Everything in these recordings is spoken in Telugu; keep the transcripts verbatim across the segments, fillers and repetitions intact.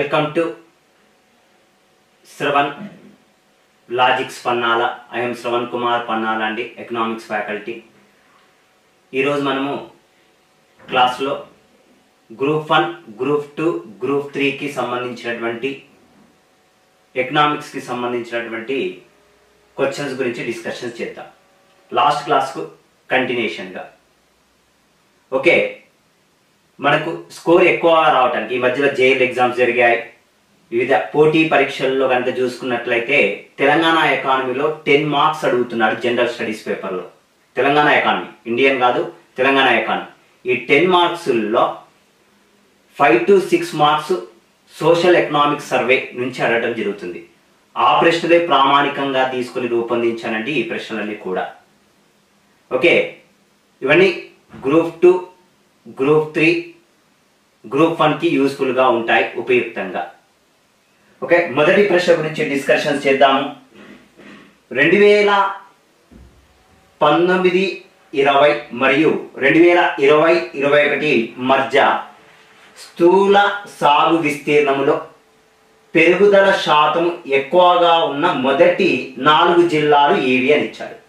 Welcome to Shravan Logics Pannala. I am Shravan Kumar Pannala and Economics faculty. ఈ రోజు మనము క్లాస్ లో group one, group two, group three కి సంబంధించినటువంటి ఎకనామిక్స్ కి సంబంధించినటువంటి క్వశ్చన్స్ గురించి డిస్కషన్స్ చేద్దాం. లాస్ట్ క్లాస్ కు కంటిన్యూషన్ గా. ఓకే, మనకు స్కోర్ ఎక్కువ రావడానికి ఈ మధ్యలో జేఈఈ ఎగ్జామ్స్ జరిగాయి. వివిధ పోటీ పరీక్షల్లో కనుక చూసుకున్నట్లయితే తెలంగాణ ఎకానమీలో టెన్ మార్క్స్ అడుగుతున్నాడు జనరల్ స్టడీస్ పేపర్లో. తెలంగాణ ఎకానమీ, ఇండియన్ కాదు, తెలంగాణ ఎకానమీ. ఈ టెన్ మార్క్స్లో five to six marks social economic survey నుంచి అడగడం జరుగుతుంది. ఆ ప్రశ్నలే ప్రామాణికంగా తీసుకుని రూపొందించానండి ఈ ప్రశ్నలన్నీ కూడా. ఓకే, ఇవన్నీ group two, group three, group one కి యూస్ఫుల్ గా ఉంటాయి, ఉపయుక్తంగా. ఓకే, మొదటి ప్రశ్న గురించి డిస్కషన్ చేద్దాము. రెండు వేల పంతొమ్మిది ఇరవై మరియు రెండు వేల ఇరవై ఇరవై ఒకటి మధ్య స్థూల సాగు విస్తీర్ణములో పెరుగుదల శాతం ఎక్కువగా ఉన్న మొదటి నాలుగు జిల్లాలు ఏవి అని ఇచ్చాడు.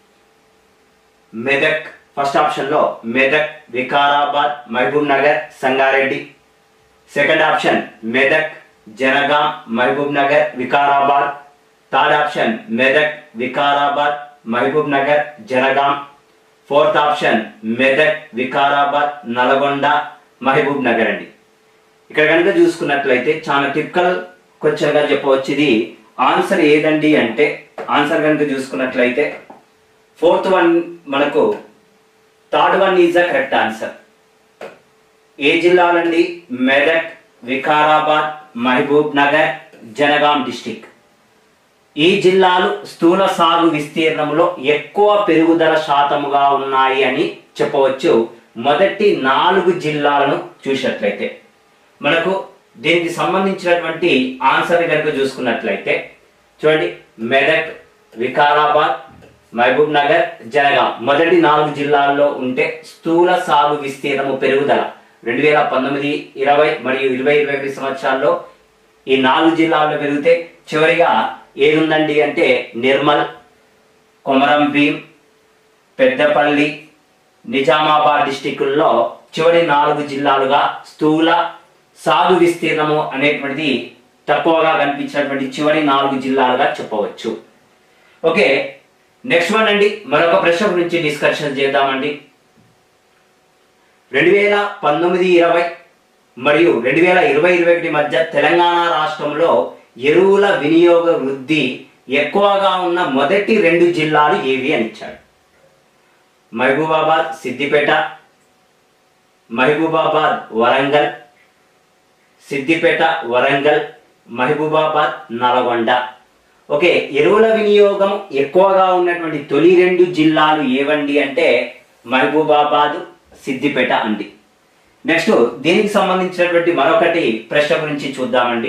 మెదక్ ఫస్ట్ ఆప్షన్ లో Medak, Vikarabad, Mahabubnagar, Sangareddy. Second option Medak, Jangaon, Mahabubnagar, Vikarabad. Third option Medak, Vikarabad, Mahabubnagar, Jangaon. Fourth option Medak, Vikarabad, Nalgonda, Mahabubnagar అండి. ఇక్కడ కనుక చూసుకున్నట్లయితే చాలా టిపికల్ క్వశ్చన్ గా చెప్పవచ్చు. ఇది ఆన్సర్ ఏదండి అంటే, ఆన్సర్ కనుక చూసుకున్నట్లయితే ఫోర్త్ వన్ మనకు, third one is the correct answer. ఏ జిల్లాలండి? Medak, Vikarabad, Mahabubnagar, Jangaon district. ఈ జిల్లాలు స్థూల సాగు విస్తీర్ణంలో ఎక్కువ పెరుగుదల శాతముగా ఉన్నాయి అని చెప్పవచ్చు. మొదటి నాలుగు జిల్లాలను చూసినట్లయితే మనకు దీనికి సంబంధించినటువంటి ఆన్సర్ కనుక చూసుకున్నట్లయితే చూడండి, మెదక్, వికారాబాద్, మహబూబ్ నగర్, జనగాం మొదటి నాలుగు జిల్లాల్లో ఉంటే స్థూల సాగు విస్తీర్ణము పెరుగుదల రెండు వేల పంతొమ్మిది ఇరవై మరియు ఇరవై ఇరవై ఒకటి సంవత్సరాల్లో ఈ నాలుగు జిల్లాల్లో పెరిగితే చివరిగా ఏది ఉందండి అంటే నిర్మల్, కొమరం భీం, పెద్దపల్లి, నిజామాబాద్ డిస్టికుల్లో చివరి నాలుగు జిల్లాలుగా స్థూల సాగు విస్తీర్ణము అనేటువంటిది తక్కువగా కనిపించినటువంటి చివరి నాలుగు జిల్లాలుగా చెప్పవచ్చు. ఓకే, నెక్స్ట్ వన్ అండి, మరొక ప్రశ్న గురించి డిస్కషన్ చేద్దామండి. రెండు వేల పంతొమ్మిది ఇరవై మరియు రెండు వేల ఇరవై ఇరవై ఒకటి మధ్య తెలంగాణ రాష్ట్రంలో ఎరువుల వినియోగ వృద్ధి ఎక్కువగా ఉన్న మొదటి రెండు జిల్లాలు ఏవి అని ఇచ్చాడు. మహబూబాబాద్, సిద్దిపేట, మహబూబాబాద్, వరంగల్, సిద్దిపేట, వరంగల్, మహబూబాబాద్, నల్గొండ. ఓకే, ఎరువుల వినియోగం ఎక్కువగా ఉన్నటువంటి తొలి రెండు జిల్లాలు ఏవండి అంటే మహబూబాబాద్, సిద్దిపేట అండి. నెక్స్ట్ దీనికి సంబంధించినటువంటి మరొకటి ప్రశ్న గురించి చూద్దామండి.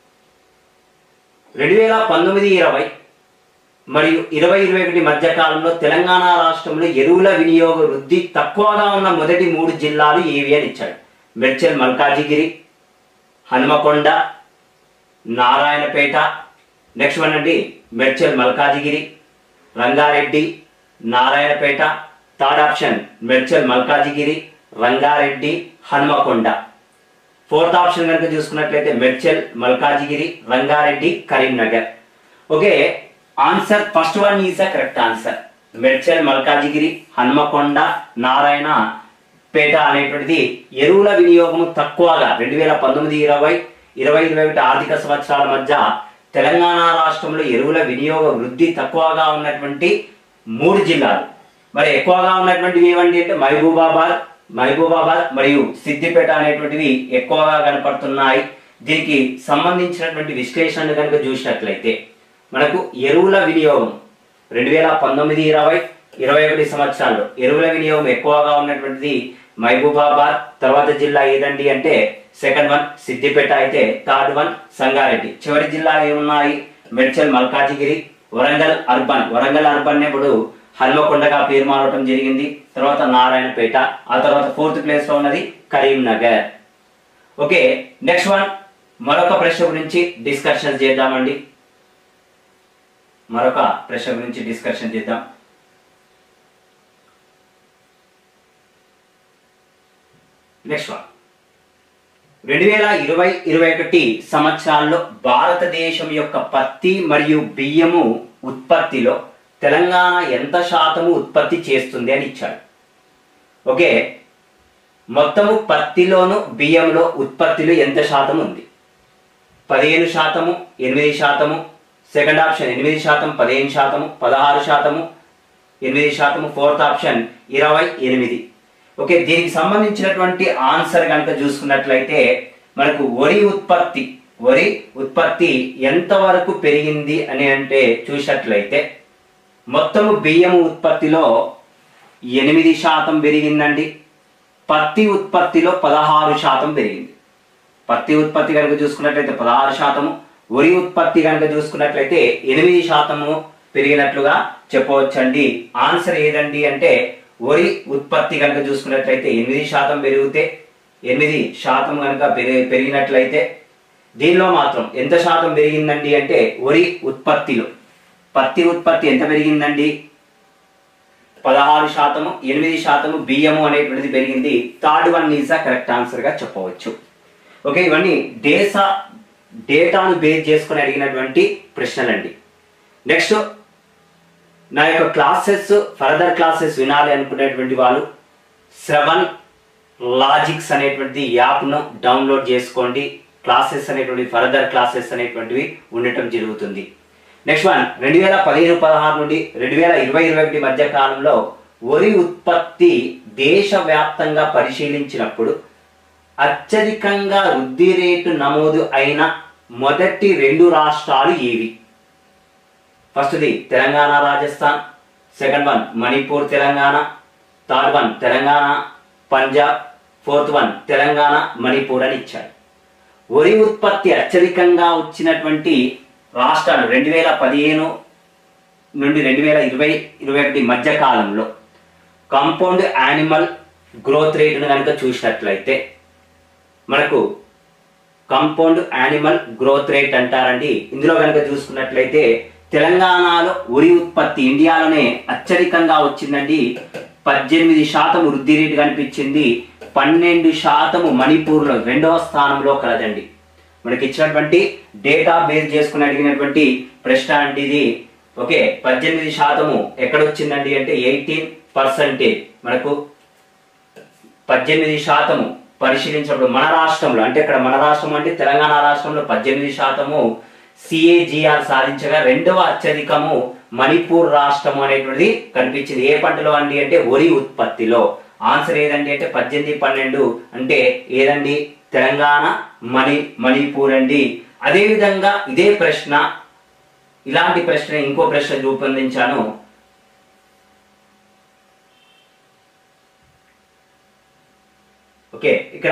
రెండు వేల పంతొమ్మిది ఇరవై మరియు ఇరవై ఇరవై ఒకటి మధ్య కాలంలో తెలంగాణ రాష్ట్రంలో ఎరువుల వినియోగ వృద్ధి తక్కువగా ఉన్న మొదటి మూడు జిల్లాలు ఏవి అని ఇచ్చాడు. మేడ్చల్, మల్కాజిగిరి, హనుమకొండ, నారాయణపేట. నెక్స్ట్ వన్ అండి, Medchal, Malkajgiri, Rangareddy, Narayanpet. Third option Medchal, Malkajgiri, Rangareddy, Hanamkonda. Fourth option కనుక చూసుకున్నట్లయితే Medchal, Malkajgiri, Rangareddy, Karimnagar. Okay, answer first one is the correct answer. Medchal, Malkajgiri, Hanamkonda, Narayanpet అనేటువంటిది ఎరువుల వినియోగం తక్కువగా రెండు వేల పంతొమ్మిది ఇరవై ఇరవై ఇరవై ఒకటి ఆర్థిక సంవత్సరాల మధ్య తెలంగాణ రాష్ట్రంలో ఎరువుల వినియోగ వృద్ధి తక్కువగా ఉన్నటువంటి మూడు జిల్లాలు. మరి ఎక్కువగా ఉన్నటువంటివి ఏవండి అంటే మహబూబాబాద్, మహబూబాబాద్ మరియు సిద్దిపేట అనేటువంటివి ఎక్కువగా కనపడుతున్నాయి. దీనికి సంబంధించినటువంటి విశ్లేషణ కనుక చూసినట్లయితే మనకు ఎరువుల వినియోగం రెండు వేల పంతొమ్మిది ఇరవై ఇరవై ఒకటి సంవత్సరాల్లో ఎరువుల వినియోగం ఎక్కువగా ఉన్నటువంటిది మహబూబాబాద్. తర్వాత జిల్లా ఏదండి అంటే సెకండ్ వన్ సిద్దిపేట అయితే థర్డ్ వన్ సంగారెడ్డి. చివరి జిల్లాలు ఏమున్నాయి? మేడ్చల్, మల్కాజిగిరి, వరంగల్ అర్బన్. వరంగల్ అర్బన్ ఇప్పుడు హనుమకొండగా పేరు మారడం జరిగింది. తర్వాత నారాయణపేట. ఆ తర్వాత ఫోర్త్ ప్లేస్ లో ఉన్నది కరీంనగర్. ఓకే, నెక్స్ట్ వన్ మరొక ప్రశ్న గురించి డిస్కషన్ చేద్దామండి. మరొక ప్రశ్న గురించి డిస్కషన్ చేద్దాం. నెక్స్ట్ వన్, రెండు వేల ఇరవై ఇరవై ఒకటి సంవత్సరాల్లో భారతదేశం యొక్క పత్తి మరియు బియ్యము ఉత్పత్తిలో తెలంగాణ ఎంత శాతము ఉత్పత్తి చేస్తుంది అని ఇచ్చాడు. ఓకే, మొత్తము పత్తిలోను బియ్యంలో ఉత్పత్తిలో ఎంత శాతం ఉంది? పదిహేను శాతము, ఎనిమిది శాతము. సెకండ్ ఆప్షన్ ఎనిమిది శాతం, పదిహేను శాతము, పదహారు శాతము, ఎనిమిది శాతము. ఫోర్త్ ఆప్షన్ ఇరవై ఎనిమిది. ఓకే, దీనికి సంబంధించినటువంటి ఆన్సర్ కనుక చూసుకున్నట్లయితే మనకు వరి ఉత్పత్తి వరి ఉత్పత్తి ఎంతవరకు పెరిగింది అని అంటే చూసినట్లయితే మొత్తము బియ్యము ఉత్పత్తిలో ఎనిమిది శాతం పెరిగిందండి. పత్తి ఉత్పత్తిలో పదహారు శాతం పెరిగింది. పత్తి ఉత్పత్తి కనుక చూసుకున్నట్లయితే పదహారు శాతము, వరి ఉత్పత్తి కనుక చూసుకున్నట్లయితే ఎనిమిది శాతము పెరిగినట్లుగా చెప్పవచ్చండి. ఆన్సర్ ఏదండి అంటే వరి ఉత్పత్తి కనుక చూసుకున్నట్లయితే ఎనిమిది శాతం పెరిగితే ఎనిమిది శాతం కనుక పెరిగినట్లయితే దీనిలో మాత్రం ఎంత శాతం పెరిగిందండి అంటే వరి ఉత్పత్తిలో. పత్తి ఉత్పత్తి ఎంత పెరిగిందండి? పదహారు శాతము, ఎనిమిది శాతము బియ్యము అనేటువంటిది పెరిగింది. Third one is the correct answer గా చెప్పవచ్చు. ఓకే, ఇవన్నీ డేసా డేటాను బేస్ చేసుకుని అడిగినటువంటి ప్రశ్నలండి. నెక్స్ట్, నా యొక్క క్లాసెస్ ఫర్దర్ క్లాసెస్ వినాలి అనుకునేటువంటి వాళ్ళు శ్రవణ్ లాజిక్స్ అనేటువంటి యాప్ను డౌన్లోడ్ చేసుకోండి. క్లాసెస్ అనేటువంటి ఫర్దర్ క్లాసెస్ అనేటువంటివి ఉండటం జరుగుతుంది. నెక్స్ట్ వన్, రెండు వేల పదిహేను పదహారు నుండి రెండు వేల ఇరవై ఇరవై ఒకటి మధ్య కాలంలో వరి ఉత్పత్తి దేశవ్యాప్తంగా పరిశీలించినప్పుడు అత్యధికంగా వృద్ధి రేటు నమోదు అయిన మొదటి రెండు రాష్ట్రాలు ఏవి? ఫస్ట్ది Telangana Rajasthan, second one Manipur Telangana, third one Telangana Punjab, fourth one Telangana Manipur అని ఇచ్చారు. వరి ఉత్పత్తి అత్యధికంగా వచ్చినటువంటి రాష్ట్రాలు రెండు వేల పదిహేను నుండి రెండు వేల ఇరవై ఇరవై ఒకటి మధ్య కాలంలో కాంపౌండ్ యానిమల్ గ్రోత్ రేటును కనుక చూసినట్లయితే మనకు కాంపౌండ్ యానిమల్ గ్రోత్ రేట్ అంటారండి. ఇందులో కనుక చూసుకున్నట్లయితే తెలంగాణలో వరి ఉత్పత్తి ఇండియాలోనే అత్యధికంగా వచ్చిందండి. పద్దెనిమిది శాతం వృద్ధి రేటు కనిపించింది. పన్నెండు శాతము మణిపూర్లో రెండవ స్థానంలో కలదండి. మనకి ఇచ్చినటువంటి డేటా బేస్ చేసుకుని అడిగినటువంటి ప్రశ్న అండి ఇది. ఓకే, పద్దెనిమిది శాతము ఎక్కడ వచ్చిందండి అంటే ఎయిటీన్ పర్సెంటేజ్ మనకు పద్దెనిమిది శాతము పరిశీలించినప్పుడు మన రాష్ట్రంలో అంటే ఇక్కడ మన రాష్ట్రం అంటే తెలంగాణ రాష్ట్రంలో పద్దెనిమిది శాతము సిఏజిఆర్ సాధించగా రెండవ అత్యధికము మణిపూర్ రాష్ట్రం అనేటువంటిది కనిపించింది. ఏ పంటలో అండి అంటే వరి ఉత్పత్తిలో. ఆన్సర్ ఏదండి అంటే పద్దెనిమిది పన్నెండు అంటే ఏదండి తెలంగాణ మణి మణిపూర్ అండి. అదే విధంగా ఇదే ప్రశ్న ఇలాంటి ప్రశ్న ఇంకో ప్రశ్న రూపొందించాను. ఓకే, ఇక్కడ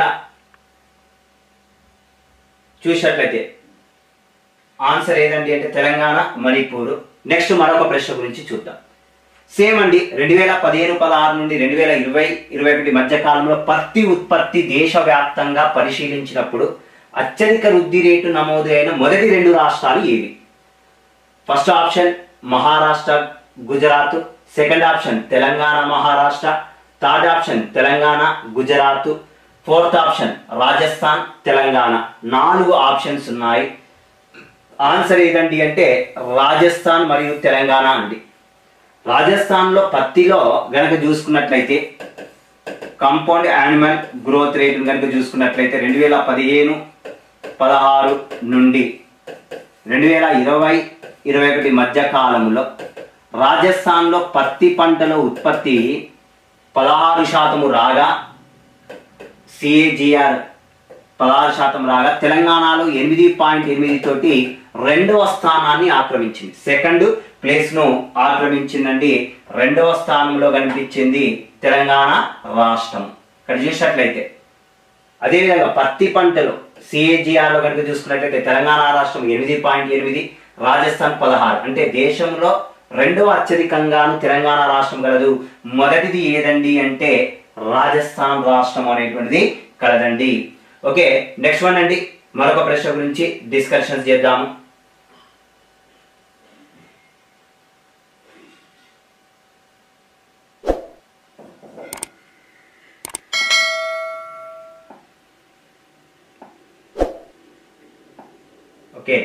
చూసినట్లయితే ఆన్సర్ ఏదండి అంటే తెలంగాణ మణిపూర్. నెక్స్ట్ మరొక ప్రశ్న గురించి చూద్దాం. సేమ్ అండి, రెండు వేల పదిహేను పదహారు నుండి రెండు వేల ఇరవై ఇరవై ఒకటి మధ్య కాలంలో పత్తి ఉత్పత్తి దేశవ్యాప్తంగా పరిశీలించినప్పుడు అత్యధిక వృద్ధి రేటు నమోదు అయిన మొదటి రెండు రాష్ట్రాలు ఏవి? First option Maharashtra Gujarat, second option Telangana Maharashtra, third option Telangana Gujarat, fourth option Rajasthan Telangana. నాలుగు ఆప్షన్స్ ఉన్నాయి. ఆన్సర్ ఏదండి అంటే రాజస్థాన్ మరియు తెలంగాణ అండి. రాజస్థాన్ లో పత్తిలో గనక చూసుకున్నట్లయితే కాంపౌండ్ యానిమల్ గ్రోత్ రేట్ కనుక చూసుకున్నట్లయితే రెండు వేల పదిహేను పదహారు నుండి రెండు వేల ఇరవై ఇరవై ఒకటి మధ్య కాలంలో రాజస్థాన్ లో పత్తి పంటలో ఉత్పత్తి పదహారు శాతము రాగా సిఏజిఆర్ పదహారు శాతం రాగా తెలంగాణలో ఎనిమిది పాయింట్ ఎనిమిది తోటి రెండవ స్థానాన్ని ఆక్రమించింది. సెకండ్ ప్లేస్ ను ఆక్రమించిందండి. రెండవ స్థానంలో కనిపించింది తెలంగాణ రాష్ట్రం. ఇక్కడ చూసినట్లయితే అదేవిధంగా పత్తి పంటలో సిఏజిఆర్ లో కనుక చూసుకున్నట్లయితే తెలంగాణ రాష్ట్రం ఎనిమిది పాయింట్ ఎనిమిది, రాజస్థాన్ పదహారు. అంటే దేశంలో రెండవ అత్యధికంగాను తెలంగాణ రాష్ట్రం కలదు. మొదటిది ఏదండి అంటే రాజస్థాన్ రాష్ట్రం అనేటువంటిది కలదండి. ఓకే, నెక్స్ట్ వన్ అండి, మరొక ప్రశ్న గురించి డిస్కషన్స్ చేద్దాము. ఓకే,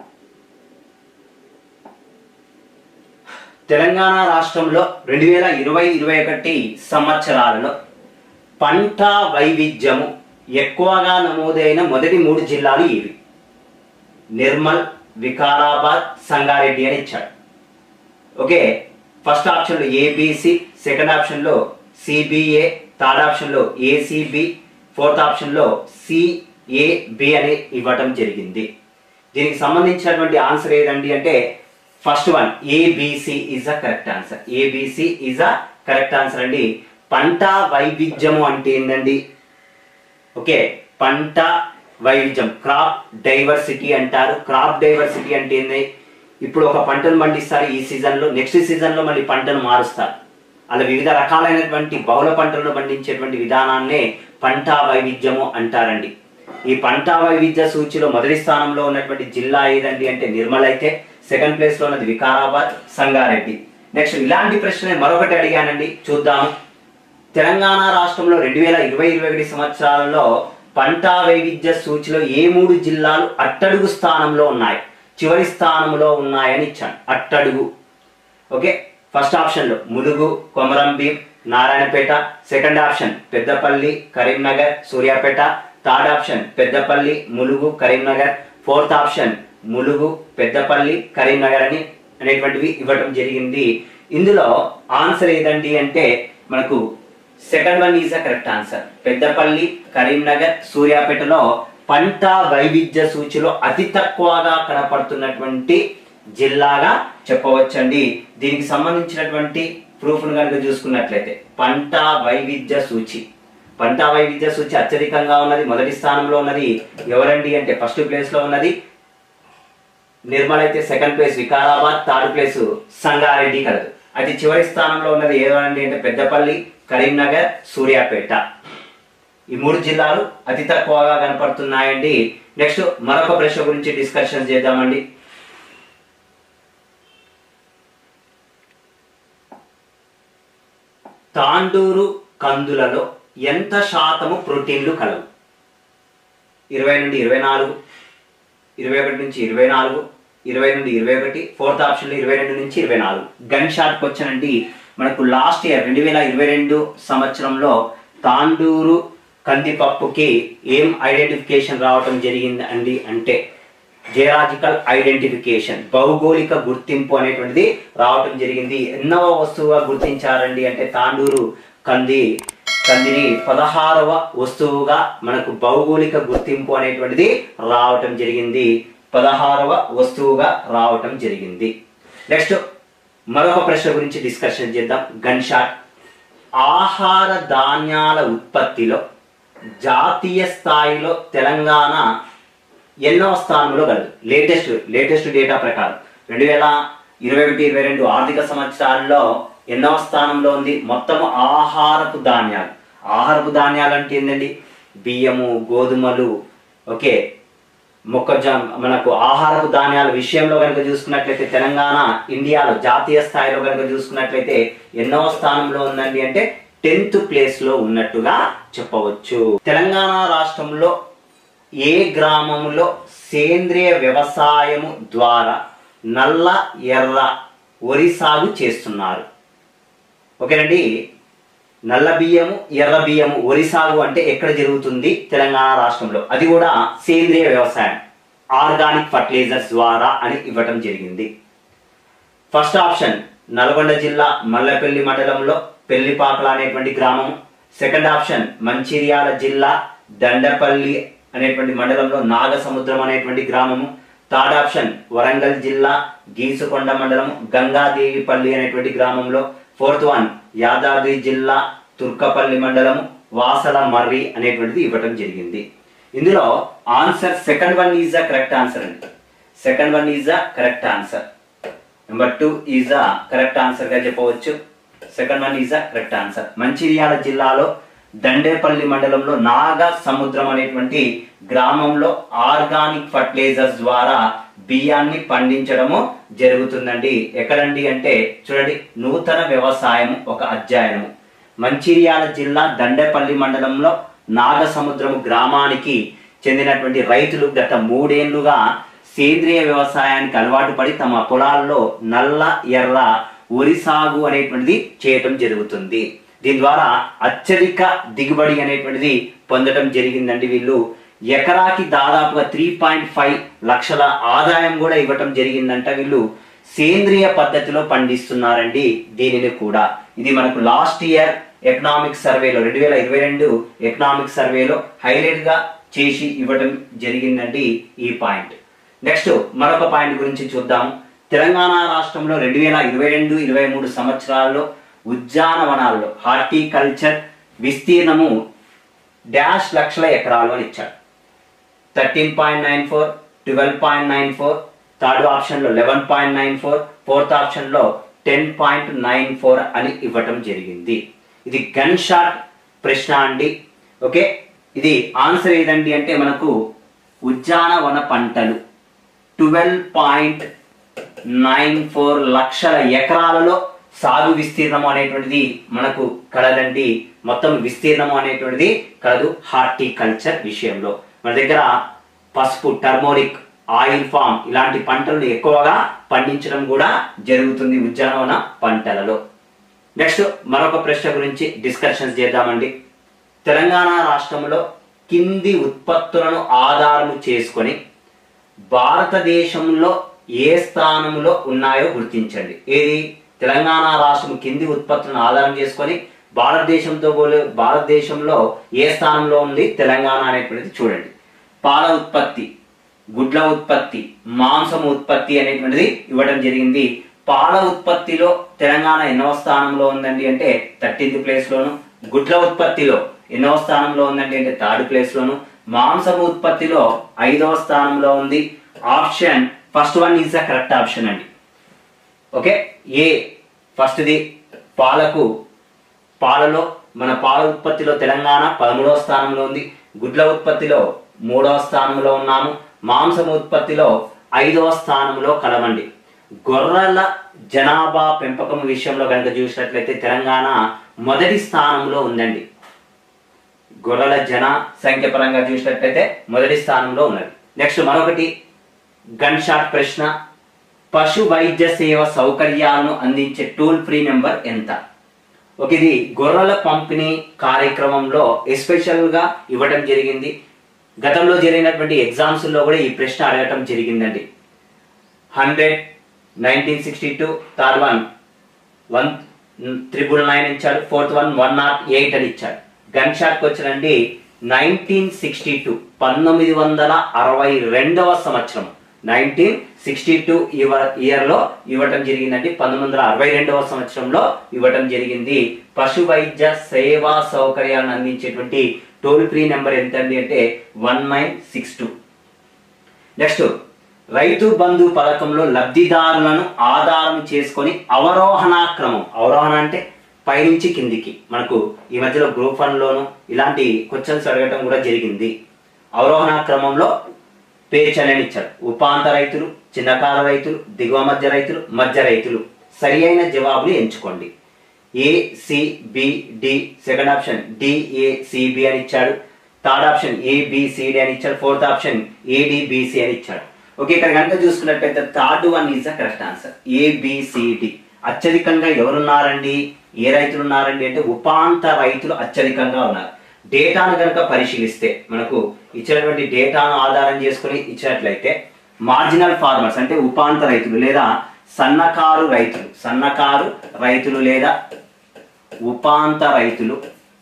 తెలంగాణ రాష్ట్రంలో రెండు వేల ఇరవై ఇరవై ఒకటి సంవత్సరాలలో పంట వైవిధ్యము ఎక్కువగా నమోదైన మొదటి మూడు జిల్లాలు ఇవి. నిర్మల్, వికారాబాద్, సంగారెడ్డి అని ఇచ్చాడు. ఓకే, ఫస్ట్ ఆప్షన్లో ఏబిసి, సెకండ్ ఆప్షన్లో సిబిఏ, థర్డ్ ఆప్షన్లో ఏసిబి, ఫోర్త్ ఆప్షన్లో సిఏబి అని ఇవ్వటం జరిగింది. దీనికి సంబంధించినటువంటి ఆన్సర్ ఏదండి అంటే first one A B C is a correct answer. A B C is a correct answer అండి. పంట వైవిధ్యము అంటే ఏంటండి? ఓకే, పంట వైవిధ్యం క్రాప్ డైవర్సిటీ అంటారు. క్రాప్ డైవర్సిటీ అంటే ఏంది? ఇప్పుడు ఒక పంటను పండిస్తారు ఈ సీజన్లో, నెక్స్ట్ సీజన్లో మళ్ళీ పంటను మారుస్తారు. అలా వివిధ రకాలైనటువంటి బహుళ పంటలను పండించేటువంటి విధానాన్నే పంట వైవిధ్యము అంటారండి. ఈ పంట వైవిధ్య సూచిలో మొదటి స్థానంలో ఉన్నటువంటి జిల్లా ఏదండి అంటే నిర్మల్ అయితే, సెకండ్ ప్లేస్ లో ఉన్నది వికారాబాద్, సంగారెడ్డి. నెక్స్ట్ ఇలాంటి ప్రశ్న మరొకటి అడిగానండి, చూద్దాము. తెలంగాణ రాష్ట్రంలో రెండు వేల ఇరవై ఇరవై ఒకటి సంవత్సరాలలో పంట వైవిధ్య సూచిలో ఏ మూడు జిల్లాలు అట్టడుగు స్థానంలో ఉన్నాయి, చివరి స్థానంలో ఉన్నాయని ఇచ్చాను. అట్టడుగు. ఓకే, ఫస్ట్ ఆప్షన్ లో Mulugu, Komaram Bheem, Narayanpet. Second option Peddapalli, Karimnagar, Suryapet. Third option Peddapalli, Mulugu, Karimnagar. Fourth option Mulugu, Peddapalli, Karimnagar అని అనేటువంటివి ఇవ్వడం జరిగింది. ఇందులో ఆన్సర్ ఏదండి అంటే మనకు second one is a correct answer. Peddapalli, Karimnagar, సూర్యాపేటలో పంట వైవిధ్య సూచిలో అతి తక్కువగా కనపడుతున్నటువంటి జిల్లాగా చెప్పవచ్చండి. దీనికి సంబంధించినటువంటి ప్రూఫ్ కనుక చూసుకున్నట్లయితే పంట వైవిధ్య సూచి పంట వైవిధ్య సూచి అత్యధికంగా ఉన్నది, మొదటి స్థానంలో ఉన్నది ఎవరండి అంటే ఫస్ట్ ప్లేస్ లో ఉన్నది నిర్మల్ అయితే, second place Vikarabad, third place Sangareddy కలదు. అయితే చివరి స్థానంలో ఉన్నది ఏదండి అంటే పెద్దపల్లి, కరీంనగర్, సూర్యాపేట. ఈ మూడు జిల్లాలు అతి తక్కువగా కనపడుతున్నాయండి. నెక్స్ట్ మరొక ప్రశ్న గురించి డిస్కషన్ చేద్దామండి. తాండూరు కందులలో ఎంత శాతము ప్రోటీన్లు కలవు? ఇరవై నుండి ఇరవై నాలుగు, ఇరవై ఒకటి నుంచి ఇరవై నాలుగు, ఇరవై నుండి ఇరవై ఒకటి, ఫోర్త్ ఆప్షన్ లో ఇరవై రెండు నుంచి ఇరవై నాలుగు. గన్ షాట్ క్వశ్చన్ అండి. మనకు లాస్ట్ ఇయర్ రెండు వేల ఇరవై రెండు సంవత్సరంలో తాండూరు కందిపప్పుకి ఏం ఐడెంటిఫికేషన్ రావటం జరిగింది అండి అంటే జియోలాజికల్ ఐడెంటిఫికేషన్, భౌగోళిక గుర్తింపు అనేటువంటిది రావటం జరిగింది. ఎన్నవ వస్తువుగా గుర్తించారండి అంటే తాండూరు కంది కందిని పదహారవ వస్తువుగా మనకు భౌగోళిక గుర్తింపు అనేటువంటిది రావటం జరిగింది. పదహారవ వస్తువుగా రావటం జరిగింది. నెక్స్ట్ మరొక ప్రశ్న గురించి డిస్కషన్ చేద్దాం. Gun shot. ఆహార ధాన్యాల ఉత్పత్తిలో జాతీయ స్థాయిలో తెలంగాణ ఎన్నవ స్థానంలో కలదు? లేటెస్ట్ లేటెస్ట్ డేటా ప్రకారం రెండు వేల ఇరవై ఒకటి ఇరవై రెండు ఆర్థిక సంవత్సరాల్లో ఎన్నవ స్థానంలో ఉంది? మొత్తము ఆహారపు ధాన్యాలు. ఆహారపు ధాన్యాలు అంటే ఏంటండి? బియ్యము, గోధుమలు, ఓకే, మొక్కజొన్న. మనకు ఆహారపు ధాన్యాల విషయంలో కనుక చూసుకున్నట్లయితే తెలంగాణ ఇండియాలో జాతీయ స్థాయిలో కనుక చూసుకున్నట్లయితే ఎన్నవ స్థానంలో ఉందండి అంటే టెన్త్ ప్లేస్ లో ఉన్నట్టుగా చెప్పవచ్చు. తెలంగాణ రాష్ట్రంలో ఏ గ్రామంలో సేంద్రియ వ్యవసాయము ద్వారా నల్ల ఎర్ర వరి సాగు చేస్తున్నారు? ఓకేనండి, నల్ల బియ్యము, ఎర్ర బియ్యము వరి సాగు అంటే ఎక్కడ జరుగుతుంది? తెలంగాణ రాష్ట్రంలో. అది కూడా సేంద్రియ వ్యవసాయం, ఆర్గానిక్ ఫర్టిలైజర్స్ ద్వారా అని ఇవ్వటం జరిగింది. ఫస్ట్ ఆప్షన్ నల్గొండ జిల్లా మల్లపల్లి మండలంలో పెళ్లిపాకల అనేటువంటి గ్రామం. సెకండ్ ఆప్షన్ మంచిర్యాల జిల్లా దండపల్లి అనేటువంటి మండలంలో నాగసముద్రం అనేటువంటి గ్రామము. థర్డ్ ఆప్షన్ వరంగల్ జిల్లా గీసుకొండ మండలం గంగాదేవిపల్లి అనేటువంటి గ్రామంలో. ఫోర్త్ వన్ యాదాద్రి జిల్లా తుర్కపల్లి మండలము వాసల మర్రి అనేటువంటిది ఇవ్వటం జరిగింది. ఇందులో answer second one is the correct answer అండి. Second one is the correct answer. Number two is the correct answer గా చెప్పవచ్చు. Second one is the correct answer. Mancherial జిల్లాలో దండేపల్లి మండలంలో నాగ సముద్రం అనేటువంటి గ్రామంలో ఆర్గానిక్ ఫర్టిలైజర్స్ ద్వారా బియ్యాన్ని పండించడము జరుగుతుందండి. ఎక్కడండి అంటే చూడండి, నూతన వ్యవసాయం ఒక అధ్యయనము. మంచిర్యాల జిల్లా దండేపల్లి మండలంలో నాగసముద్రం గ్రామానికి చెందినటువంటి రైతులు గత మూడేళ్లుగా సేంద్రియ వ్యవసాయానికి అలవాటు పడి తమ పొలాల్లో నల్ల ఎర్ర వరి సాగు అనేటువంటిది చేయటం జరుగుతుంది. దీని ద్వారా అత్యధిక దిగుబడి అనేటువంటిది పొందడం జరిగిందండి. వీళ్ళు ఎకరాకి దాదాపుగా త్రీ పాయింట్ ఫైవ్ లక్షల ఆదాయం కూడా ఇవ్వటం జరిగిందంట. వీళ్ళు సేంద్రియ పద్ధతిలో పండిస్తున్నారండి దీనిని కూడా. ఇది మనకు లాస్ట్ ఇయర్ ఎకనామిక్ సర్వేలో రెండు వేల ఇరవై రెండు ఎకనామిక్ సర్వేలో హైలైట్ గా చేసి ఇవ్వటం జరిగిందండి ఈ పాయింట్. నెక్స్ట్ మరొక పాయింట్ గురించి చూద్దాము. తెలంగాణ రాష్ట్రంలో రెండు వేల ఇరవై రెండు ఇరవై మూడు సంవత్సరాల్లో ఉద్యానవనాల్లో హార్టికల్చర్ విస్తీర్ణము డాష్ లక్షల ఎకరాలు అని ఇచ్చాడు. Thirteen point nine four twelve point nine four third option లో eleven point nine four fourth option లో టెన్ పాయింట్ నైన్ ఫోర్ అని ఇవ్వటం జరిగింది. ఇది గన్ షాట్ ప్రశ్న అండి. ఓకే, ఇది ఆన్సర్ ఏదండి అంటే మనకు ఉద్యానవన పంటలు ట్వెల్వ్ పాయింట్ నైన్ ఫోర్ లక్షల ఎకరాలలో సాగు విస్తీర్ణం అనేటువంటిది మనకు కలదండి. మొత్తం విస్తీర్ణం అనేటువంటిది కలదు హార్టికల్చర్ విషయంలో. మన దగ్గర పసుపు, టర్మోరిక్, ఆయిల్ ఫామ్ ఇలాంటి పంటలను ఎక్కువగా పండించడం కూడా జరుగుతుంది ఉద్యానవన పంటలలో. నెక్స్ట్ మరొక ప్రశ్న గురించి డిస్కషన్స్ చేద్దామండి. తెలంగాణ రాష్ట్రంలో కింది ఉత్పత్తులను ఆధారం చేసుకొని భారతదేశంలో ఏ స్థానంలో ఉన్నాయో గుర్తించండి. ఏది? తెలంగాణ రాష్ట్రం కింది ఉత్పత్తులను ఆధారం చేసుకొని భారతదేశంతో పోలే భారతదేశంలో ఏ స్థానంలో ఉంది తెలంగాణ అనేటువంటిది చూడండి. పాల ఉత్పత్తి, గుడ్ల ఉత్పత్తి, మాంసం ఉత్పత్తి అనేటువంటిది ఇవ్వడం జరిగింది. పాల ఉత్పత్తిలో తెలంగాణ ఎన్నవ స్థానంలో ఉందండి అంటే థర్టీన్త్ ప్లేస్ లోను. గుడ్ల ఉత్పత్తిలో ఎన్నవ స్థానంలో ఉందండి అంటే థర్డ్ ప్లేస్ లోను. మాంసం ఉత్పత్తిలో ఐదవ స్థానంలో ఉంది. Option first one is the correct option అండి. ఓకే, ఏ ఫస్ట్ ది పాలకు పాలలో మన పాల ఉత్పత్తిలో తెలంగాణ పదమూడవ స్థానంలో ఉంది. గుడ్ల ఉత్పత్తిలో మూడవ స్థానంలో ఉన్నాము. మాంసం ఉత్పత్తిలో ఐదవ స్థానంలో కలవండి. గొర్రెల జనాభా పెంపకం విషయంలో కనుక చూసినట్లయితే తెలంగాణ మొదటి స్థానంలో ఉందండి. గొర్రెల జన సంఖ్య పరంగా చూసినట్లయితే మొదటి స్థానంలో ఉన్నది. నెక్స్ట్ మరొకటి గన్ షాట్ ప్రశ్న. పశు వైద్య సేవ సౌకర్యాలను అందించే టోల్ ఫ్రీ నెంబర్ ఎంత? ఒక ఇది గొర్రెల పంపిణీ కార్యక్రమంలో ఎస్పెషల్ గా ఇవ్వడం జరిగింది. గతంలో జరిగినటువంటి ఎగ్జామ్స్ లో కూడా ఈ ప్రశ్న అడగటం జరిగిందండి. Hundred, nineteen sixty two, third one one triple nine ఇచ్చాడు, fourth one one nought eight అని ఇచ్చాడు. గన్ షాట్కి వచ్చినండి నైన్టీన్ సిక్స్టీ టూ పంతొమ్మిది వందల అరవై రెండవ సంవత్సరం నైన్టీన్ సిక్స్టీ టూ ఇయర్ లో ఇవ్వటం జరిగిందండి. పంతొమ్మిది వందల అరవై రెండవ సంవత్సరంలో ఇవ్వటం జరిగింది. పశు వైద్య సేవా సౌకర్యాలను అందించేటువంటి టోల్ ఫ్రీ నెంబర్ ఎంతండి అంటే one nine six two. Next Rythu Bandhu పథకంలో లబ్ధిదారులను ఆధారం చేసుకొని అవరోహణ క్రమం, అవరోహణ అంటే పైనుంచి కిందికి, మనకు ఈ మధ్యలో గ్రూప్ వన్ లోను ఇలాంటి క్వశ్చన్స్ అడగటం కూడా జరిగింది. అవరోహణ క్రమంలో పేర్చలని ఇచ్చారు. ఉపాంత రైతులు, చిన్నకాల రైతులు, దిగువ మధ్య రైతులు, మధ్య రైతులు. సరి అయిన జవాబులు ఎంచుకోండి. A C B D, second option D A C B అని ఇచ్చాడు. థర్డ్ ఆప్షన్ ఏబిసిడి అని ఇచ్చాడు. ఫోర్త్ ఆప్షన్ ఏడిబిసి అని ఇచ్చాడు. ఓకే, ఇక్కడ కనుక చూసుకున్నట్లయితే third one is the correct answer. A B C D. అత్యధికంగా ఎవరున్నారండి, ఏ రైతులు ఉన్నారండి అంటే ఉపాంత రైతులు అత్యధికంగా ఉన్నారు. డేటాను కనుక పరిశీలిస్తే మనకు ఇచ్చినటువంటి డేటాను ఆధారం చేసుకుని ఇచ్చినట్లయితే మార్జినల్ ఫార్మర్స్ అంటే ఉపాంత రైతులు లేదా సన్నకారు రైతులు, సన్నకారు రైతులు లేదా ఉపాంత రైతులు,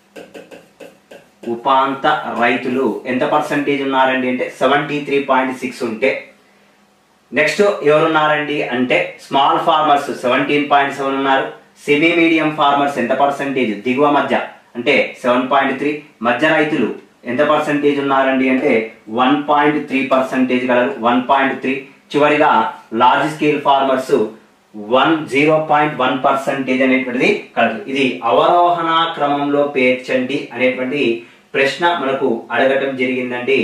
ఉపాంత రైతులు ఎంత పర్సంటేజ్ ఉన్నారండి అంటే సెవెంటీ త్రీ పాయింట్ సిక్స్ ఉంటే, నెక్స్ట్ ఎవరున్నారండి అంటే small farmers seventeen point seven ఉన్నారు. సెమీ మీడియం ఫార్మర్స్ ఎంత పర్సంటేజ్, దిగువ మధ్య అంటే సెవెన్ పాయింట్ త్రీ. మధ్య రైతులు ఎంత పర్సంటేజ్ ఉన్నారండి అంటే వన్ పాయింట్ త్రీ పర్సంటేజ్ గలరు, వన్ పాయింట్ త్రీ. చివరిగా large scale farmers one zero point one percentage అనేటువంటిది కలదు. ఇది అవరోహణ క్రమంలో పేర్చండి అనేటువంటి ప్రశ్న మనకు అడగటం జరిగిందండి.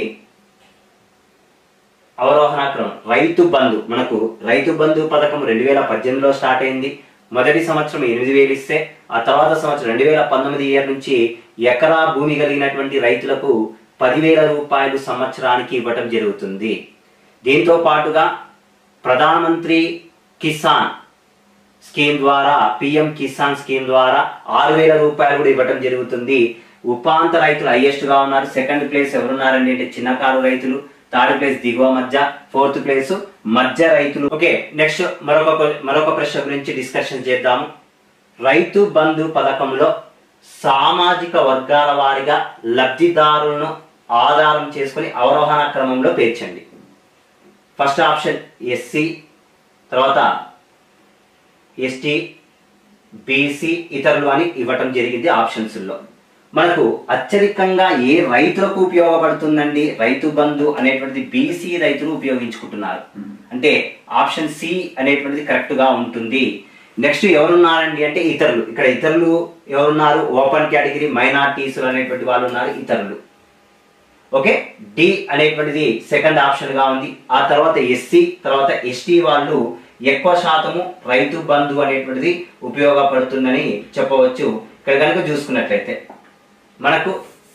అవరోహణ క్రమం రైతు బంధు, మనకు రైతు బంధు పథకం రెండు వేల పద్దెనిమిదిలో స్టార్ట్ అయింది. మొదటి సంవత్సరం ఎనిమిది వేలు ఇస్తే ఆ తర్వాత సంవత్సరం రెండు వేల పంతొమ్మిది ఇయర్ నుంచి ఎకరా భూమి కలిగినటువంటి రైతులకు పదివేల రూపాయలు సంవత్సరానికి ఇవ్వటం జరుగుతుంది. దీంతో పాటుగా ప్రధానమంత్రి కిసాన్ స్కీమ్ ద్వారా, పిఎం కిసాన్ స్కీమ్ ద్వారా ఆరు వేల రూపాయలు కూడా ఇవ్వటం జరుగుతుంది. ఉపాంత రైతులు హైయెస్ట్ గా ఉన్నారు. సెకండ్ ప్లేస్ ఎవరున్నారండి అంటే చిన్నకారు రైతులు, థర్డ్ ప్లేస్ దిగువ మధ్య, ఫోర్త్ ప్లేస్ మధ్య రైతులు. ఓకే, నెక్స్ట్ మరొక మరొక ప్రశ్న గురించి డిస్కషన్ చేద్దాము. రైతు బంధు పథకంలో సామాజిక వర్గాల వారిగా లబ్ధిదారులను ఆధారం చేసుకుని అవరోహణ క్రమంలో పేర్చండి. ఫస్ట్ ఆప్షన్ ఎస్సీ, తర్వాత ఎస్టీ, బీసీ, ఇతరులు అని ఇవ్వటం జరిగింది ఆప్షన్స్ లో. మనకు అత్యధికంగా ఏ రైతులకు ఉపయోగపడుతుందండి రైతు బంధు అనేటువంటిది? బీసీ రైతులు ఉపయోగించుకుంటున్నారు. అంటే ఆప్షన్ సి అనేటువంటిది కరెక్ట్ గా ఉంటుంది. నెక్స్ట్ ఎవరున్నారండి అంటే ఇతరులు. ఇక్కడ ఇతరులు ఎవరున్నారు? ఓపెన్ కేటగిరీ, మైనార్టీస్ అనేటువంటి వాళ్ళు ఉన్నారు, ఇతరులు. ఓకే, డి అనేటువంటిది సెకండ్ ఆప్షన్ గా ఉంది. ఆ తర్వాత ఎస్సీ, తర్వాత ఎస్టీ వాళ్ళు ఎక్కువ శాతము రైతు బంధు అనేటువంటిది ఉపయోగపడుతుందని చెప్పవచ్చు. ఇక్కడ కనుక చూసుకున్నట్లయితే మనకు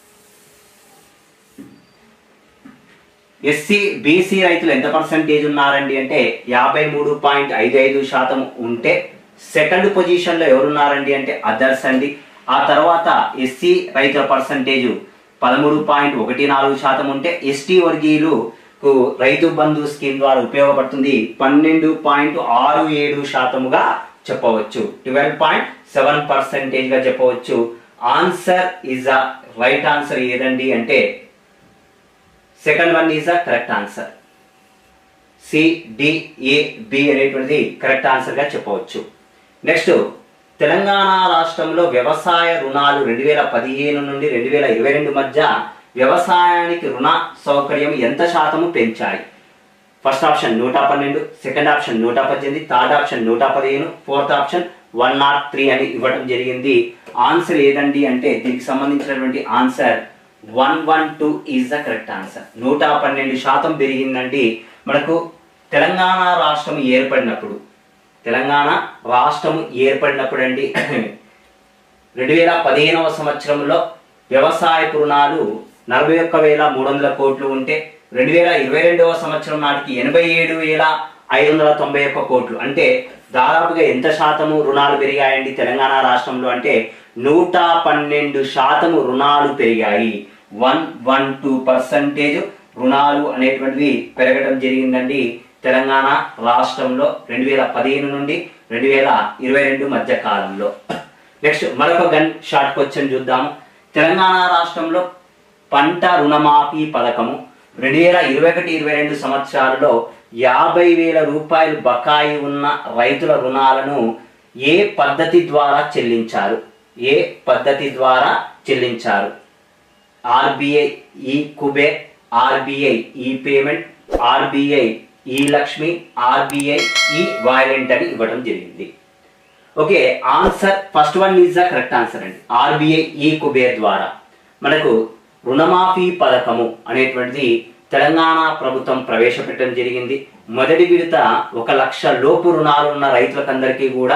ఎస్సీ బీసీ రైతులు ఎంత పర్సెంటేజ్ ఉన్నారండి అంటే యాభై మూడు పాయింట్ ఐదు ఐదు శాతం ఉంటే, సెకండ్ పొజిషన్ లో ఎవరున్నారండి అంటే అదర్స్ అండి. ఆ తర్వాత ఎస్సీ రైతుల పర్సంటేజ్ పదమూడు పాయింట్ ఒకటి నాలుగు శాతం ఉంటే, ఎస్టీ వర్గీయులకు రైతు బంధు స్కీమ్ ద్వారా ఉపయోగపడుతుంది పన్నెండు పాయింట్ ఆరు ఏడు శాతముగా చెప్పవచ్చు. ట్వెల్వ్ పాయింట్ సెవెన్ పర్సెంటేజ్ గా చెప్పవచ్చు. Answer is a right answer ఏదండి అంటే second one is a correct answer. C, D, A, B అనేటువంటిది కరెక్ట్ ఆన్సర్ గా చెప్పవచ్చు. నెక్స్ట్, తెలంగాణ రాష్ట్రంలో వ్యవసాయ రుణాలు రెండు వేల పదిహేను నుండి రెండు వేల ఇరవై రెండు మధ్య వ్యవసాయానికి రుణ సౌకర్యం ఎంత శాతము పెంచాయి? ఫస్ట్ ఆప్షన్ నూట పన్నెండు, సెకండ్ ఆప్షన్ నూట పద్దెనిమిది, థర్డ్ ఆప్షన్ నూట పదిహేను, fourth option one nought three అని ఇవ్వడం జరిగింది. ఆన్సర్ ఏదండి అంటే దీనికి సంబంధించినటువంటి answer one one two is the correct answer. నూట పన్నెండు శాతం పెరిగిందండి. మనకు తెలంగాణ రాష్ట్రం ఏర్పడినప్పుడు తెలంగాణ రాష్ట్రం ఏర్పడినప్పుడు అండి రెండు వేల పదిహేనవ సంవత్సరంలో వ్యవసాయ రుణాలు నలభై ఒక్క వేల మూడు వందల కోట్లు ఉంటే, రెండు వేల ఇరవై రెండవ సంవత్సరం నాటికి ఎనభై ఏడు వేల ఐదు వందల తొంభై ఒక్క కోట్లు. అంటే దాదాపుగా ఎంత శాతము రుణాలు పెరిగాయండి తెలంగాణ రాష్ట్రంలో అంటే నూట పన్నెండు శాతము రుణాలు పెరిగాయి. వన్ వన్ టూ పర్సెంటేజ్ రుణాలు అనేటువంటివి పెరగడం జరిగిందండి తెలంగాణ రాష్ట్రంలో రెండు వేల పదిహేను నుండి రెండు వేల ఇరవై రెండు మధ్య కాలంలో. నెక్స్ట్ మరొక గన్ షార్ట్ క్వశ్చన్ చూద్దాము. తెలంగాణ రాష్ట్రంలో పంట రుణమాఫీ పథకము రెండు వేల ఇరవై ఒకటి ఇరవై రెండు సంవత్సరాలలో యాభై వేల రూపాయలు బకాయి ఉన్న రైతుల రుణాలను ఏ పద్ధతి ద్వారా చెల్లించారు? ఏ పద్ధతి ద్వారా చెల్లించారు? R B I e Kuber, R B I e payment, R B I e Lakshmi, R B I e violent అని ఇవ్వడం జరిగింది. Okay, answer first one is the correct answer అండి. ఆర్బీఐ ఈ కుబేర్ ద్వారా మనకు రుణమాఫీ పథకము అనేటువంటిది తెలంగాణ ప్రభుత్వం ప్రవేశపెట్టడం జరిగింది. మొదటి విడత ఒక లక్ష లోపు రుణాలు ఉన్న రైతులకందరికీ కూడా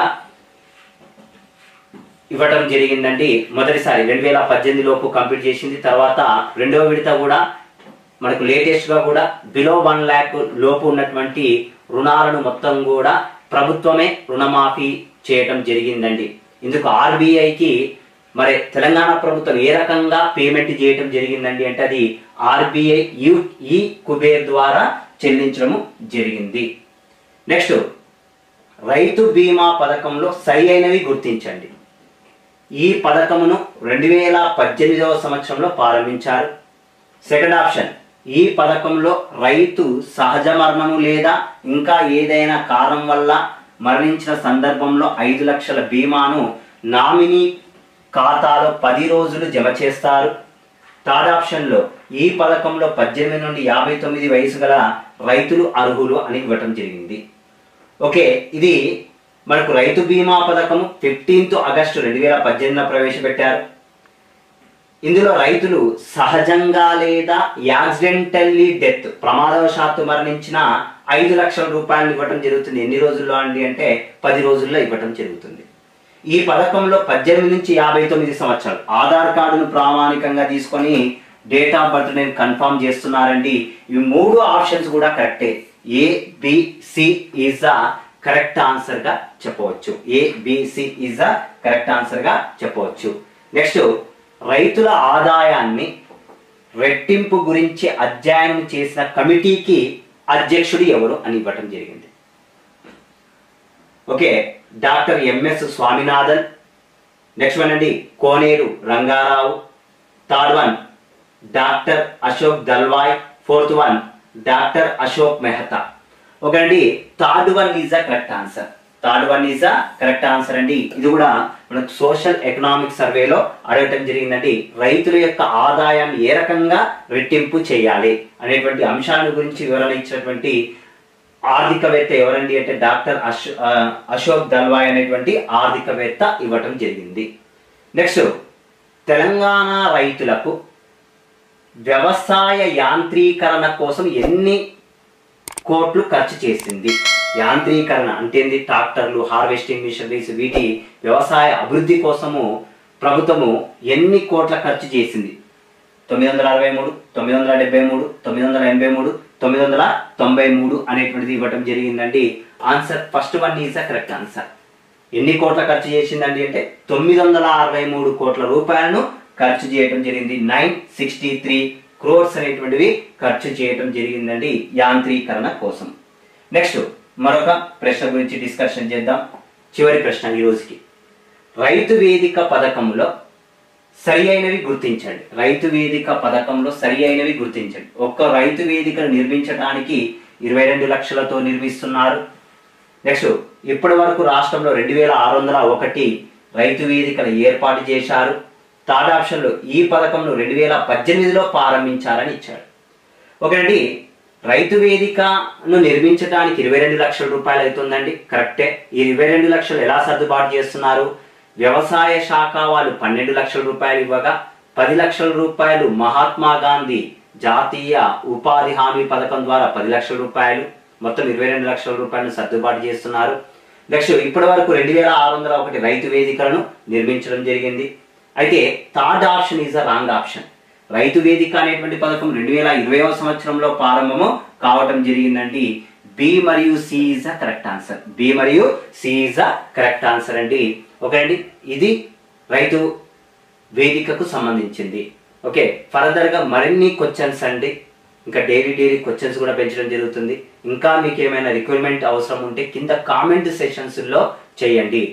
ఇవ్వడం జరిగిందండి. మొదటిసారి రెండు వేల పద్దెనిమిది లోపు కంప్లీట్ చేసింది. తర్వాత రెండవ విడత కూడా మనకు లేటెస్ట్ గా కూడా బిలో వన్ ల్యాక్ లోపు ఉన్నటువంటి రుణాలను మొత్తం కూడా ప్రభుత్వమే రుణమాఫీ చేయటం జరిగిందండి. ఇందుకు ఆర్బీఐకి మరి తెలంగాణ ప్రభుత్వం ఏ రకంగా పేమెంట్ చేయటం జరిగిందండి అంటే అది ఆర్బీఐ యు ఈ కుబేర్ ద్వారా చెల్లించడం జరిగింది. నెక్స్ట్, రైతు బీమా పథకంలో సరి అయినవి గుర్తించండి. ఈ పథకమును రెండు వేల పద్దెనిమిదవ సంవత్సరంలో ప్రారంభించారు. సెకండ్ ఆప్షన్, ఈ పథకంలో రైతు సహజ మరణము లేదా ఇంకా ఏదైనా కారణం వల్ల మరణించిన సందర్భంలో ఐదు లక్షల బీమాను నామినీ ఖాతాలో పది రోజులు జమ చేస్తారు. థర్డ్ ఆప్షన్ లో ఈ పథకంలో పద్దెనిమిది నుండి యాభై తొమ్మిది వయసు గల రైతులు అర్హులు అని ఇవ్వటం జరిగింది. ఓకే, ఇది మనకు రైతు బీమా పథకము ఫిఫ్టీన్త్ ఆగస్టు రెండు వేల పద్దెనిమిదిలో ప్రవేశపెట్టారు. ఇందులో రైతులు సహజంగా లేదా యాక్సిడెంటల్లీ డెత్ ప్రమాదవశాత్తు మరణించిన ఐదు లక్షల రూపాయలు ఇవ్వటం జరుగుతుంది. ఎన్ని రోజుల్లో అండి అంటే పది రోజుల్లో ఇవ్వటం జరుగుతుంది. ఈ పథకంలో పద్దెనిమిది నుంచి యాభై తొమ్మిది సంవత్సరాలు ఆధార్ కార్డును ప్రామాణికంగా తీసుకొని డేట్ ఆఫ్ బర్త్ నేను కన్ఫర్మ్ చేస్తున్నారండి. ఈ మూడు ఆప్షన్స్ కూడా కరెక్టే. A B C is the correct answer గా చెప్పవచ్చు. A B C is the correct answer గా చెప్పవచ్చు. నెక్స్ట్, రైతుల ఆదాయాన్ని రెట్టింపు గురించి అధ్యయనం చేసిన కమిటీకి అధ్యక్షుడు ఎవరు అని ఇవ్వటం జరిగింది. Okay, doctor M S Swaminathan. Next one అండి Koneru Ranga Rao. Third one doctor Ashok Dalwai. Fourth one doctor Ashok Mehta. Okay అండి, third one is the correct answer. Third one is the correct answer అండి. ఇది కూడా మనకు సోషల్ ఎకనామిక్ సర్వేలో అడగటం జరిగిందండి. రైతుల యొక్క ఆదాయాన్ని ఏ రకంగా రెట్టింపు చేయాలి అనేటువంటి అంశాల గురించి వివరణ ఇచ్చినటువంటి ఆర్థికవేత్త ఎవరండి అంటే డాక్టర్ అశో అశోక్ దల్వాయ్ అనేటువంటి ఆర్థికవేత్త ఇవ్వటం జరిగింది. నెక్స్ట్, తెలంగాణ రైతులకు వ్యవసాయ యాంత్రీకరణ కోసం ఎన్ని కోట్లు ఖర్చు చేసింది? యాంత్రీకరణ అంటే ఏంది? ట్రాక్టర్లు, హార్వెస్టింగ్ మిషనరీస్, వీటి వ్యవసాయ అభివృద్ధి కోసము ప్రభుత్వము ఎన్ని కోట్ల ఖర్చు చేసింది? తొమ్మిది వందల అరవై మూడు, తొమ్మిది వందల డెబ్బై మూడు, తొమ్మిది వందల ఎనభై మూడు, తొమ్మిది వందల తొంభై మూడు అనేటువంటిది ఇవ్వటం జరిగిందండి. Answer first one is the correct answer. ఎన్ని కోట్ల ఖర్చు చేసిందండి అంటే తొమ్మిది వందల అరవై మూడు కోట్ల రూపాయలను ఖర్చు చేయటం జరిగింది. నైన్ సిక్స్టీ త్రీ క్రోర్స్ అనేటువంటివి ఖర్చు చేయటం జరిగిందండి యాంత్రీకరణ కోసం. నెక్స్ట్, మరొక ప్రశ్న గురించి డిస్కషన్ చేద్దాం. చివరి ప్రశ్న ఈ రోజుకి. రైతు వేదిక పథకంలో సరి అయినవి గుర్తించండి. రైతు వేదిక పథకంలో సరి అయినవి గుర్తించండి. ఒక్క రైతు వేదికను నిర్మించడానికి ఇరవై రెండు లక్షలతో నిర్మిస్తున్నారు. నెక్స్ట్, ఇప్పటి వరకు రాష్ట్రంలో రెండు వేల ఆరు వందల ఒకటి రైతు వేదికలు ఏర్పాటు చేశారు. థర్డ్ ఆప్షన్లో ఈ పథకంలో రెండు వేల పద్దెనిమిదిలో ప్రారంభించారని ఇచ్చాడు. ఓకేనండి, రైతు వేదికను నిర్మించడానికి ఇరవై రెండు లక్షల రూపాయలు అవుతుందండి. కరెక్టే. ఈ ఇరవై రెండు లక్షలు ఎలా సర్దుబాటు చేస్తున్నారు? వ్యవసాయ శాఖ వాళ్ళు పన్నెండు లక్షల రూపాయలు ఇవ్వగా పది లక్షల రూపాయలు మహాత్మా గాంధీ జాతీయ ఉపాధి హామీ పథకం ద్వారా పది లక్షల రూపాయలు, మొత్తం ఇరవై రెండు లక్షల రూపాయలను సర్దుబాటు చేస్తున్నారు. నెక్స్ట్, ఇప్పటి వరకు రెండు వేల ఆరు వందల ఒకటి రైతు వేదికలను నిర్మించడం జరిగింది. అయితే third option is the wrong option. రైతు వేదిక అనేటువంటి పథకం రెండు వేల ఇరవైవ సంవత్సరంలో ప్రారంభము కావటం జరిగిందండి. బి మరియు C is the correct answer. B మరియు C is the correct answer అండి. ఓకే అండి, ఇది రైతు వేదికకు సంబంధించింది. ఓకే, ఫర్దర్ గా మరిన్ని క్వశ్చన్స్ అండి, ఇంకా డైలీ డైలీ క్వశ్చన్స్ కూడా పెంచడం జరుగుతుంది. ఇంకా మీకు ఏమైనా రిక్వైర్మెంట్ అవసరం ఉంటే కింద కామెంట్ సెషన్స్ లో చేయండి.